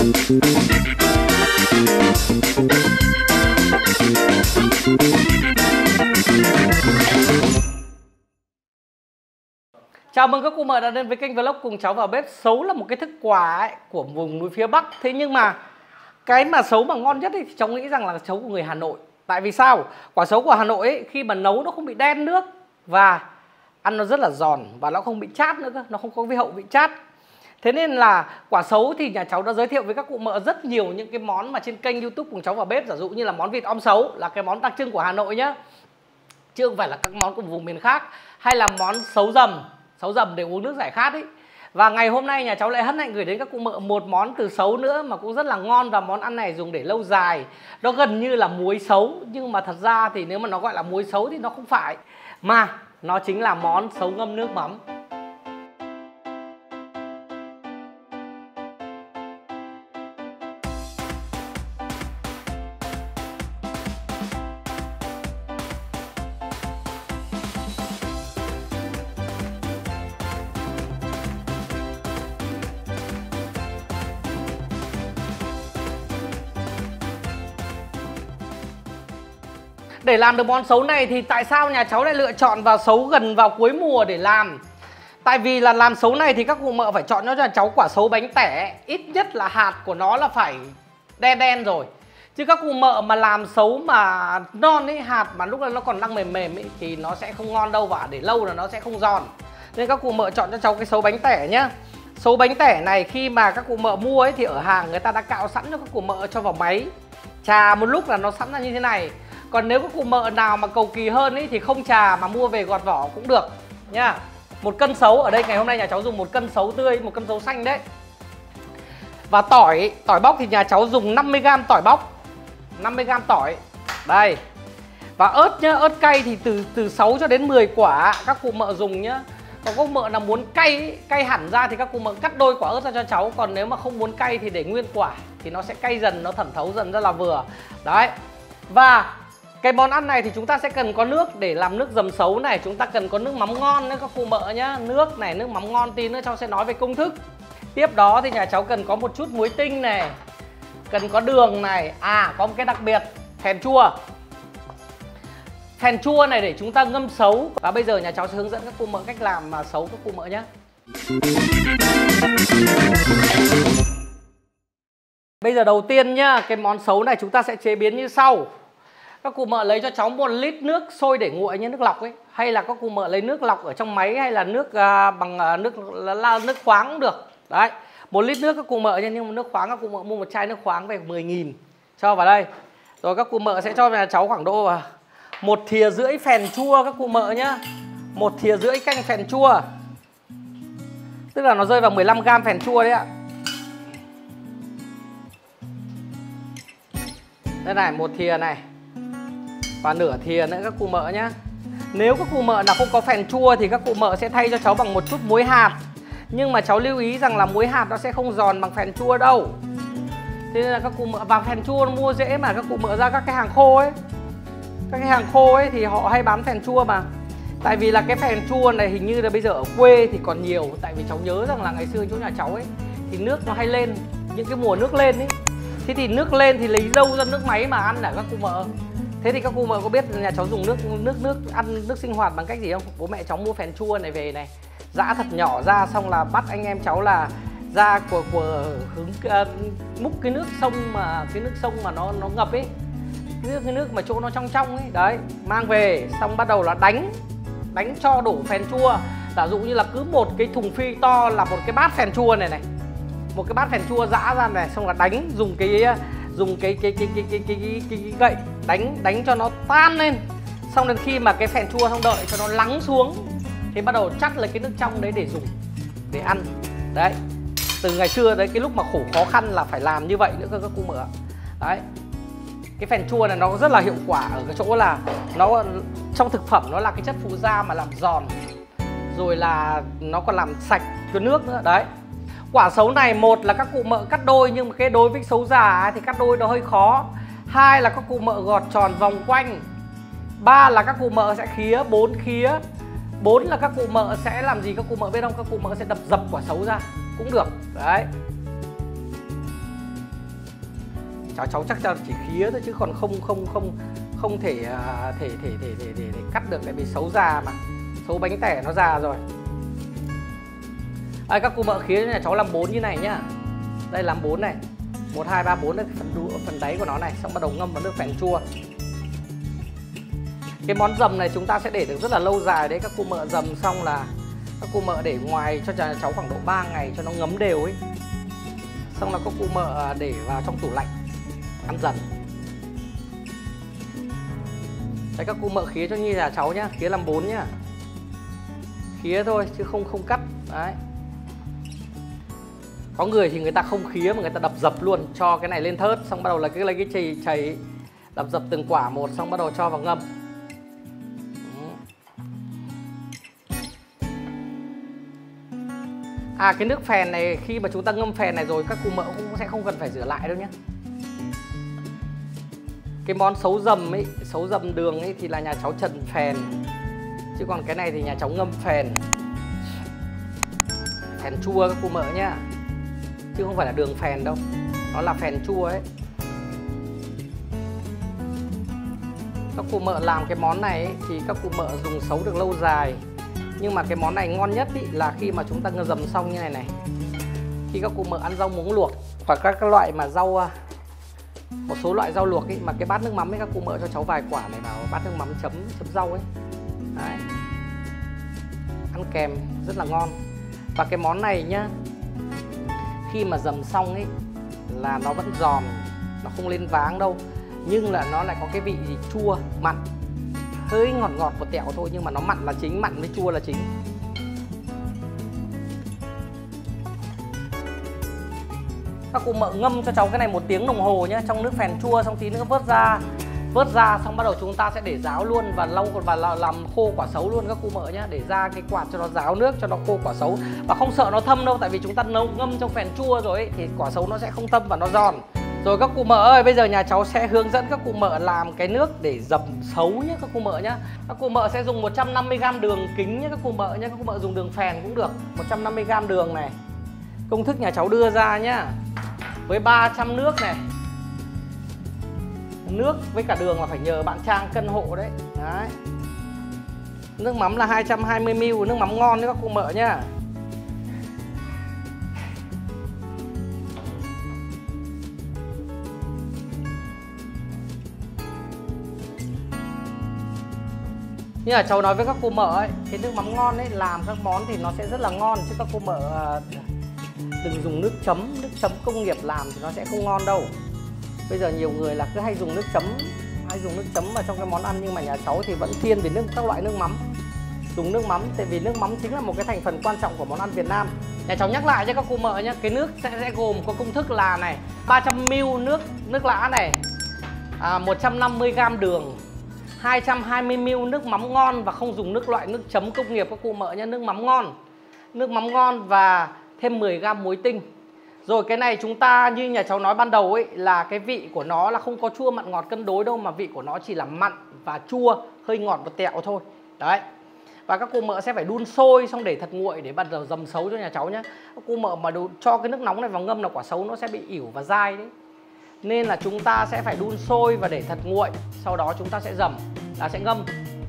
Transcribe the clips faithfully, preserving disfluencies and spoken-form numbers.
Chào mừng các cụ mợ đã đến với kênh vlog cùng cháu vào bếp. Sấu là một cái thức quà ấy, của vùng núi phía Bắc. Thế nhưng mà cái mà sấu mà ngon nhất ấy, thì cháu nghĩ rằng là sấu của người Hà Nội. Tại vì sao? Quả sấu của Hà Nội ấy, khi mà nấu nó không bị đen nước và ăn nó rất là giòn và nó không bị chát nữa cơ, nó không có cái hậu bị chát. Thế nên là quả sấu thì nhà cháu đã giới thiệu với các cụ mợ rất nhiều những cái món mà trên kênh YouTube cùng cháu vào bếp. Giả dụ như là món vịt om sấu là cái món đặc trưng của Hà Nội nhá, chứ không phải là các món của vùng miền khác. Hay là món sấu dầm, sấu dầm để uống nước giải khát ấy. Và ngày hôm nay nhà cháu lại hân hạnh gửi đến các cụ mợ một món từ sấu nữa mà cũng rất là ngon. Và món ăn này dùng để lâu dài. Nó gần như là muối sấu, nhưng mà thật ra thì nếu mà nó gọi là muối sấu thì nó không phải, mà nó chính là món sấu ngâm nước mắm. Để làm được món sấu này thì tại sao nhà cháu lại lựa chọn vào sấu gần vào cuối mùa để làm? Tại vì là làm sấu này thì các cụ mợ phải chọn cho nhà cháu quả sấu bánh tẻ, ít nhất là hạt của nó là phải đen đen rồi. Chứ các cụ mợ mà làm sấu mà non ấy, hạt mà lúc này nó còn đang mềm mềm ấy, thì nó sẽ không ngon đâu, và để lâu là nó sẽ không giòn. Nên các cụ mợ chọn cho cháu cái sấu bánh tẻ nhá. Sấu bánh tẻ này khi mà các cụ mợ mua ấy thì ở hàng người ta đã cạo sẵn cho các cụ mợ cho vào máy chà một lúc là nó sẵn ra như thế này. Còn nếu các cụ mợ nào mà cầu kỳ hơn ấy thì không chà mà mua về gọt vỏ cũng được nhá. Một cân sấu, ở đây ngày hôm nay nhà cháu dùng một cân sấu tươi, một cân sấu xanh đấy. Và tỏi, tỏi bóc thì nhà cháu dùng năm mươi gam tỏi bóc, năm mươi gam tỏi. Đây. Và ớt nhá, ớt cay thì từ từ sáu cho đến mười quả các cụ mợ dùng nhá. Còn các cụ mợ nào muốn cay ấy, cay hẳn ra thì các cụ mợ cắt đôi quả ớt ra cho cháu. Còn nếu mà không muốn cay thì để nguyên quả thì nó sẽ cay dần, nó thẩm thấu dần ra là vừa. Đấy. Và cái món ăn này thì chúng ta sẽ cần có nước để làm nước dầm sấu này. Chúng ta cần có nước mắm ngon nữa các cụ mợ nhá. Nước này, nước mắm ngon, tí nữa cháu sẽ nói về công thức. Tiếp đó thì nhà cháu cần có một chút muối tinh này, cần có đường này. À, có một cái đặc biệt, phèn chua. Phèn chua này để chúng ta ngâm sấu. Và bây giờ nhà cháu sẽ hướng dẫn các cụ mợ cách làm mà sấu các cụ mợ nhé. Bây giờ đầu tiên nhá, cái món sấu này chúng ta sẽ chế biến như sau. Các cụ mợ lấy cho cháu một lít nước sôi để nguội như nước lọc ấy, hay là các cụ mợ lấy nước lọc ở trong máy, hay là nước à, bằng à, nước là nước khoáng cũng được. Đấy, một lít nước các cụ mợ nha, nhưng mà nước khoáng các cụ mợ mua một chai nước khoáng về mười nghìn cho vào đây. Rồi các cụ mợ sẽ cho vào cháu khoảng độ à, một thìa rưỡi phèn chua các cụ mợ nhá. Một thìa rưỡi canh phèn chua. Tức là nó rơi vào mười lăm gam phèn chua đấy ạ. Đây này, một thìa này. Và nửa thìa nữa các cụ mợ nhá. Nếu các cụ mợ nào không có phèn chua thì các cụ mợ sẽ thay cho cháu bằng một chút muối hạt. Nhưng mà cháu lưu ý rằng là muối hạt nó sẽ không giòn bằng phèn chua đâu. Thế nên là các cụ mợ, và phèn chua nó mua dễ mà, các cụ mợ ra các cái hàng khô ấy. Các cái hàng khô ấy thì họ hay bán phèn chua mà. Tại vì là cái phèn chua này hình như là bây giờ ở quê thì còn nhiều. Tại vì cháu nhớ rằng là ngày xưa chỗ nhà cháu ấy thì nước nó hay lên, những cái mùa nước lên ấy. Thế thì nước lên thì lấy dâu ra nước máy mà ăn hả các cụ mợ. Thế thì các cụ mợ có biết nhà cháu dùng nước nước nước ăn nước sinh hoạt bằng cách gì không? Bố mẹ cháu mua phèn chua này về này, giã thật nhỏ ra, xong là bắt anh em cháu là ra của của hứng uh, múc cái nước sông mà cái nước sông mà nó nó ngập ấy, cái nước, cái nước mà chỗ nó trong trong ấy, đấy, mang về xong bắt đầu là đánh đánh cho đổ phèn chua. Giả dụ như là cứ một cái thùng phi to là một cái bát phèn chua này này, một cái bát phèn chua giã ra này, xong là đánh dùng cái dùng cái cái cái cái cái cái, cái, cái, cái gậy đánh đánh cho nó tan lên. Xong đến khi mà cái phèn chua xong đợi cho nó lắng xuống thì bắt đầu chắt lấy cái nước trong đấy để dùng để ăn. Đấy, từ ngày xưa đấy, cái lúc mà khổ khó khăn là phải làm như vậy nữa cơ các cụ mợ. Đấy, cái phèn chua này nó rất là hiệu quả ở cái chỗ là nó trong thực phẩm nó là cái chất phụ gia mà làm giòn, rồi là nó còn làm sạch cho nước nữa. Đấy, quả sấu này, một là các cụ mợ cắt đôi, nhưng mà cái đối với sấu già ấy, thì cắt đôi nó hơi khó. Hai là các cụ mợ gọt tròn vòng quanh. Ba là các cụ mợ sẽ khía bốn khía. Bốn là các cụ mợ sẽ làm gì các cụ mợ biết không? Các cụ mợ sẽ đập dập quả sấu ra cũng được. Đấy, cháu cháu chắc chắn chỉ khía thôi chứ còn không không không không thể uh, thể, thể, thể, thể, thể, thể cắt được, tại vì xấu già mà, xấu bánh tẻ nó già rồi. À, các cụ mợ khía nhà cháu làm bốn như này nhá. Đây làm bốn này, một hai ba bốn, phần đu, phần đáy của nó này, xong bắt đầu ngâm vào nước phèn chua. Cái món dầm này chúng ta sẽ để được rất là lâu dài đấy. Các cụ mợ dầm xong là các cụ mợ để ngoài cho nhà cháu khoảng độ ba ngày cho nó ngấm đều ấy. Xong là các cụ mợ để vào trong tủ lạnh ăn dần. Đấy, các cụ mợ khía cho như nhà cháu nhá, khía làm bốn nhá. Khía thôi chứ không không cắt. Đấy. Có người thì người ta không khía mà người ta đập dập luôn, cho cái này lên thớt, xong bắt đầu là cái lấy cái chày chày đập dập từng quả một, xong bắt đầu cho vào ngâm. À, cái nước phèn này khi mà chúng ta ngâm phèn này rồi các cụ mợ cũng sẽ không cần phải rửa lại đâu nhé. Cái món xấu dầm ấy, xấu dầm đường ấy thì là nhà cháu trần phèn, chứ còn cái này thì nhà cháu ngâm phèn. Phèn chua các cụ mợ nhá, chứ không phải là đường phèn đâu, nó là phèn chua ấy. Các cụ mợ làm cái món này ấy, thì các cụ mợ dùng xấu được lâu dài. Nhưng mà cái món này ngon nhất ý, là khi mà chúng ta ngâm dầm xong như này này, khi các cụ mợ ăn rau muống luộc hoặc các cái loại mà rau, một số loại rau luộc ấy, mà cái bát nước mắm ấy các cụ mợ cho cháu vài quả này vào bát nước mắm chấm chấm rau ấy. Đấy. Ăn kèm rất là ngon. Và cái món này nhá, khi mà dầm xong ấy là nó vẫn giòn, nó không lên váng đâu, nhưng là nó lại có cái vị gì chua mặn, hơi ngọt ngọt một tẹo thôi, nhưng mà nó mặn là chính, mặn với chua là chính. Các cụ mợ ngâm cho cháu cái này một tiếng đồng hồ nhé, trong nước phèn chua, xong tí nữa vớt ra, vớt ra xong bắt đầu chúng ta sẽ để ráo luôn và lâu và làm khô quả sấu luôn các cụ mợ nhé, để ra cái quạt cho nó ráo nước, cho nó khô quả sấu, và không sợ nó thâm đâu, tại vì chúng ta nấu ngâm trong phèn chua rồi ấy, thì quả sấu nó sẽ không thâm và nó giòn. Rồi các cụ mợ ơi, bây giờ nhà cháu sẽ hướng dẫn các cụ mợ làm cái nước để dầm xấu nhé các cụ mợ nhé. Các cụ mợ sẽ dùng một trăm năm mươi gam đường kính nhé các cụ mợ nhé, các cụ mợ dùng đường phèn cũng được. Một trăm năm mươi gam đường này, công thức nhà cháu đưa ra nhá, với ba trăm nước này. Nước với cả đường là phải nhờ bạn Trang cân hộ đấy. Đấy. Nước mắm là hai trăm hai mươi mi li lít, nước mắm ngon đấy các cụ mợ nhá. Như là cháu nói với các cô mợ ấy, cái nước mắm ngon ấy, làm các món thì nó sẽ rất là ngon, chứ các cô mợ đừng dùng nước chấm, nước chấm công nghiệp làm thì nó sẽ không ngon đâu. Bây giờ nhiều người là cứ hay dùng nước chấm, hay dùng nước chấm vào trong cái món ăn, nhưng mà nhà cháu thì vẫn thiên về nước các loại nước mắm. Dùng nước mắm, tại vì nước mắm chính là một cái thành phần quan trọng của món ăn Việt Nam. Nhà cháu nhắc lại cho các cô mợ nhé, cái nước sẽ, sẽ gồm có công thức là này, ba trăm mi li lít nước nước lã này, à, một trăm năm mươi gam đường, hai trăm hai mươi mi li lít nước mắm ngon, và không dùng nước loại nước chấm công nghiệp các cụ mợ nhé, nước mắm ngon. Nước mắm ngon và thêm mười gam muối tinh. Rồi cái này chúng ta như nhà cháu nói ban đầu ấy, là cái vị của nó là không có chua mặn ngọt cân đối đâu, mà vị của nó chỉ là mặn và chua, hơi ngọt một tẹo thôi. Đấy. Và các cụ mợ sẽ phải đun sôi xong để thật nguội để bắt đầu dầm xấu cho nhà cháu nhé. Các cụ mợ mà đun, cho cái nước nóng này vào ngâm là quả xấu nó sẽ bị ỉu và dai đấy. Nên là chúng ta sẽ phải đun sôi và để thật nguội, sau đó chúng ta sẽ dầm, là sẽ ngâm.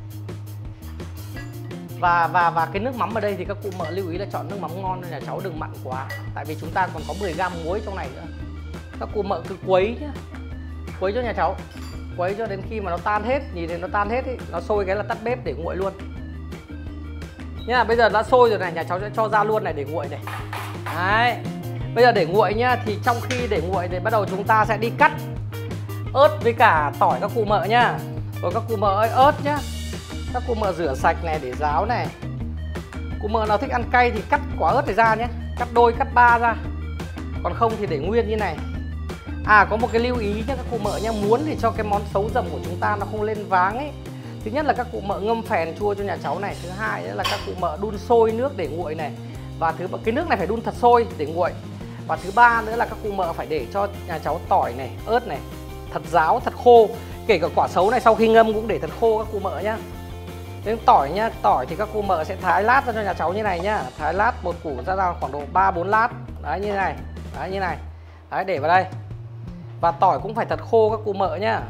Và và và cái nước mắm ở đây thì các cụ mợ lưu ý là chọn nước mắm ngon, nên nhà cháu đừng mặn quá, tại vì chúng ta còn có mười gam muối trong này nữa. Các cụ mợ cứ quấy nhá, quấy cho nhà cháu, quấy cho đến khi mà nó tan hết, nhìn thấy nó tan hết ý, nó sôi cái là tắt bếp để nguội luôn nhá. Bây giờ đã sôi rồi này, nhà cháu sẽ cho ra luôn này để nguội này. Đấy. Bây giờ để nguội nhá, thì trong khi để nguội thì bắt đầu chúng ta sẽ đi cắt ớt với cả tỏi các cụ mợ nhá. Rồi các cụ mợ ơi, ớt nhá, các cụ mợ rửa sạch này để ráo này. Cụ mợ nào thích ăn cay thì cắt quả ớt này ra nhé, cắt đôi, cắt ba ra. Còn không thì để nguyên như này. À, có một cái lưu ý nhé các cụ mợ nhé, muốn thì cho cái món xấu dầm của chúng ta nó không lên váng ấy, thứ nhất là các cụ mợ ngâm phèn chua cho nhà cháu này, thứ hai là các cụ mợ đun sôi nước để nguội này, và thứ cái nước này phải đun thật sôi để nguội. Và thứ ba nữa là các cụ mợ phải để cho nhà cháu tỏi này, ớt này thật ráo, thật khô. Kể cả quả xấu này sau khi ngâm cũng để thật khô các cụ mợ nhá. Đến tỏi nhá, tỏi thì các cụ mợ sẽ thái lát ra cho nhà cháu như này nhá. Thái lát một củ ra ra khoảng độ ba bốn lát. Đấy như này. Đấy như này. Đấy để vào đây. Và tỏi cũng phải thật khô các cụ mợ nhá.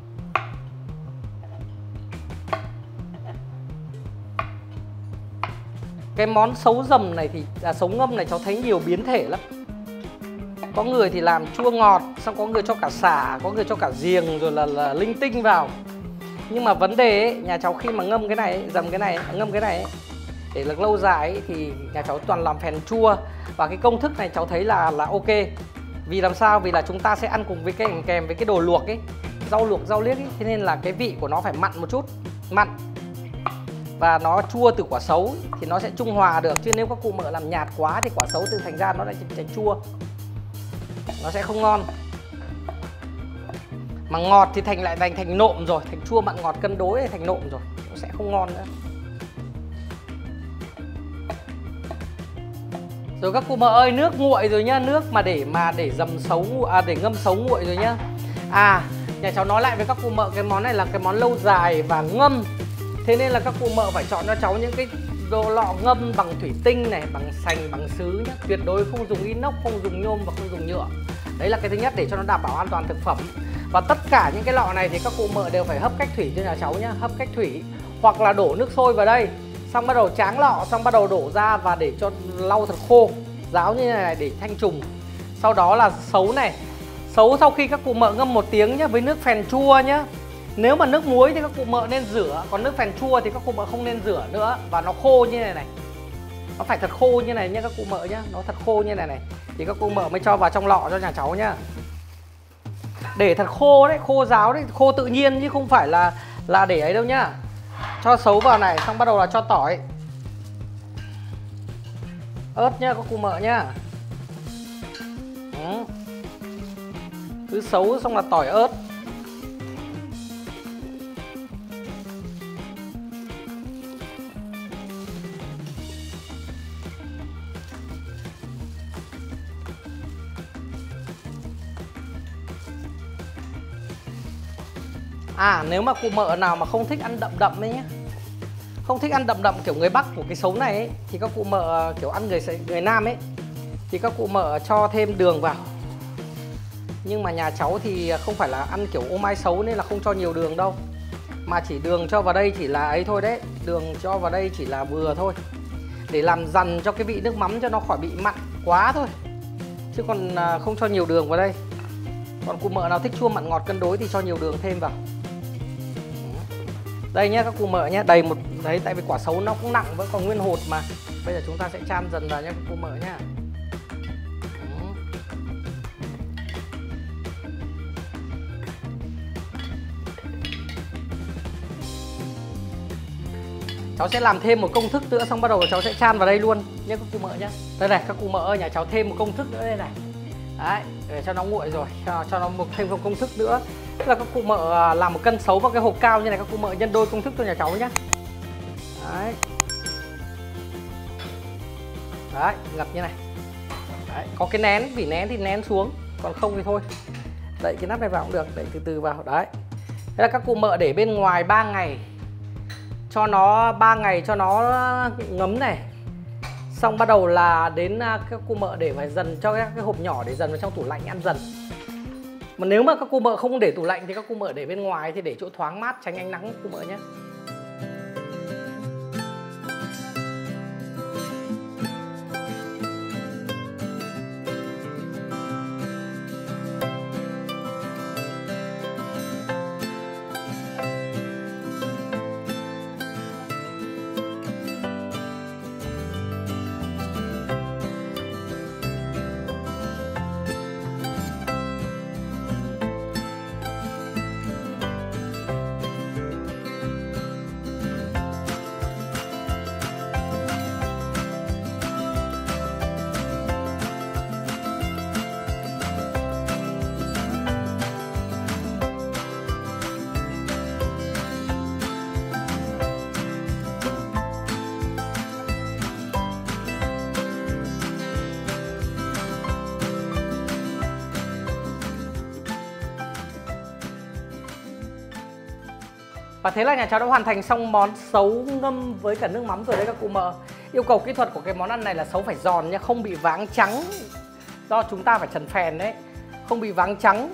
Cái món sấu dầm này thì à, sấu ngâm này cháu thấy nhiều biến thể lắm. Có người thì làm chua ngọt, xong có người cho cả sả, có người cho cả giềng rồi là, là linh tinh vào. Nhưng mà vấn đề ấy, nhà cháu khi mà ngâm cái này, dầm cái này, ngâm cái này ấy, để được lâu dài ấy, thì nhà cháu toàn làm phèn chua. Và cái công thức này cháu thấy là là ok. Vì làm sao? Vì là chúng ta sẽ ăn cùng với cái kèm với cái đồ luộc ấy, rau luộc, rau liếc ấy. Thế nên là cái vị của nó phải mặn một chút, mặn. Và nó chua từ quả sấu thì nó sẽ trung hòa được. Chứ nếu các cụ mợ làm nhạt quá thì quả sấu từ thành ra nó lại thành chua, nó sẽ không ngon. Mà ngọt thì thành lại thành thành nộm rồi, thành chua mặn ngọt cân đối thì thành nộm rồi, nó sẽ không ngon nữa. Rồi các cụ mợ ơi, nước nguội rồi nhá, nước mà để mà để dầm sấu à, để ngâm sấu nguội rồi nhá. À, nhà cháu nói lại với các cụ mợ, cái món này là cái món lâu dài và ngâm. Thế nên là các cụ mợ phải chọn cho cháu những cái đồ lọ ngâm bằng thủy tinh này, bằng sành, bằng sứ nhá. Tuyệt đối không dùng inox, không dùng nhôm và không dùng nhựa. Đấy là cái thứ nhất để cho nó đảm bảo an toàn thực phẩm. Và tất cả những cái lọ này thì các cụ mợ đều phải hấp cách thủy cho nhà cháu nhá, hấp cách thủy. Hoặc là đổ nước sôi vào đây, xong bắt đầu tráng lọ, xong bắt đầu đổ ra và để cho lau thật khô, ráo như này để thanh trùng. Sau đó là sấu này. Sấu sau khi các cụ mợ ngâm một tiếng nhá, với nước phèn chua nhá. Nếu mà nước muối thì các cụ mợ nên rửa, còn nước phèn chua thì các cụ mợ không nên rửa nữa. Và nó khô như này này, nó phải thật khô như này nhá các cụ mợ nhá, nó thật khô như này này thì các cụ mợ mới cho vào trong lọ cho nhà cháu nhá. Để thật khô đấy, khô ráo đấy, khô tự nhiên chứ không phải là là để ấy đâu nhá. Cho sấu vào này, xong bắt đầu là cho tỏi, ớt nhá các cụ mợ nhá. Ừ. Cứ sấu xong là tỏi ớt. À, nếu mà cụ mợ nào mà không thích ăn đậm đậm ấy nhé, không thích ăn đậm đậm kiểu người Bắc của cái sấu này ấy, thì các cụ mợ kiểu ăn người người Nam ấy thì các cụ mợ cho thêm đường vào. Nhưng mà nhà cháu thì không phải là ăn kiểu ô mai sấu nên là không cho nhiều đường đâu, mà chỉ đường cho vào đây chỉ là ấy thôi đấy, đường cho vào đây chỉ là vừa thôi, để làm dằn cho cái vị nước mắm cho nó khỏi bị mặn quá thôi, chứ còn không cho nhiều đường vào đây. Còn cụ mợ nào thích chua mặn ngọt cân đối thì cho nhiều đường thêm vào. Đây nhé các cụ mợ nhé, đầy một đấy, tại vì quả sấu nó cũng nặng, vẫn còn nguyên hột mà. Bây giờ chúng ta sẽ chan dần vào nhé các cụ mợ nhé. Cháu sẽ làm thêm một công thức nữa, xong bắt đầu cháu sẽ chan vào đây luôn nhé các cụ mợ nhé. Đây này các cụ mợ ơi, nhà cháu thêm một công thức nữa đây này. Đấy, để cho nó nguội rồi, cho, cho nó một thêm một công thức nữa. Tức là các cụ mợ làm một cân sấu vào cái hộp cao như này, các cụ mợ nhân đôi công thức cho nhà cháu nhé. Đấy. Đấy, ngập như này. Đấy, có cái nén, vỉ nén thì nén xuống, còn không thì thôi. Đậy cái nắp này vào cũng được, đậy từ từ vào. Đấy. Thế là các cụ mợ để bên ngoài ba ngày. Cho nó ba ngày cho nó ngấm này. Xong bắt đầu là đến các cụ mợ để phải dần cho các cái hộp nhỏ để dần vào trong tủ lạnh ăn dần. Mà nếu mà các cụ mợ không để tủ lạnh thì các cụ mợ để bên ngoài thì để chỗ thoáng mát, tránh ánh nắng các cụ mợ nhé. Và thế là nhà cháu đã hoàn thành xong món sấu ngâm với cả nước mắm rồi đấy các cụ mợ. Yêu cầu kỹ thuật của cái món ăn này là sấu phải giòn nha, không bị váng trắng. Do chúng ta phải trần phèn đấy, không bị váng trắng.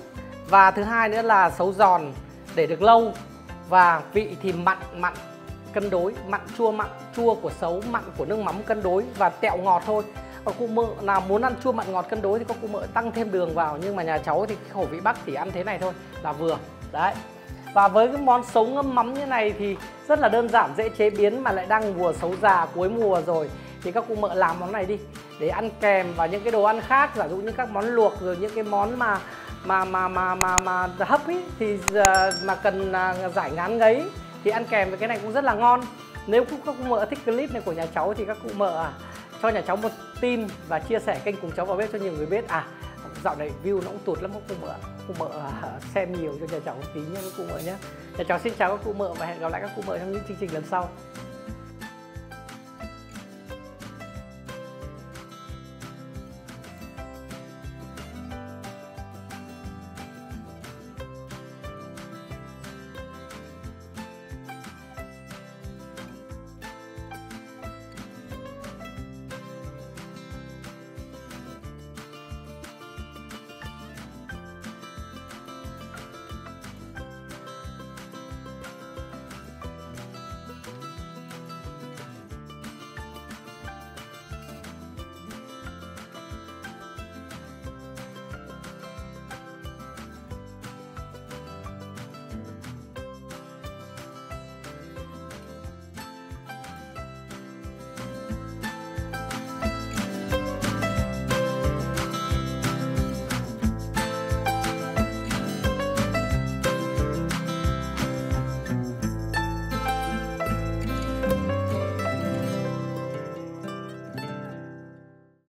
Và thứ hai nữa là sấu giòn để được lâu. Và vị thì mặn mặn cân đối, mặn chua mặn chua của sấu, mặn của nước mắm cân đối và tẹo ngọt thôi. Còn cụ mợ nào muốn ăn chua mặn ngọt cân đối thì có cụ mợ tăng thêm đường vào, nhưng mà nhà cháu thì khẩu vị Bắc thì ăn thế này thôi là vừa. Đấy. Và với cái món sấu ngâm mắm như này thì rất là đơn giản, dễ chế biến mà lại đang mùa sấu già cuối mùa rồi, thì các cụ mợ làm món này đi để ăn kèm vào những cái đồ ăn khác, ví dụ như các món luộc rồi những cái món mà mà mà mà mà mà hấp ý, thì mà cần giải ngán ngấy thì ăn kèm với cái này cũng rất là ngon. Nếu các cụ mợ thích clip này của nhà cháu thì các cụ mợ cho nhà cháu một tin và chia sẻ kênh Cùng Cháu Vào Bếp cho nhiều người biết. À, dạo này view nó cũng tụt lắm các cụ mợ, cụ mợ xem nhiều cho nhà cháu một tí nha các cụ mợ nhé. Nhà cháu xin chào các cụ mợ và hẹn gặp lại các cụ mợ trong những chương trình lần sau.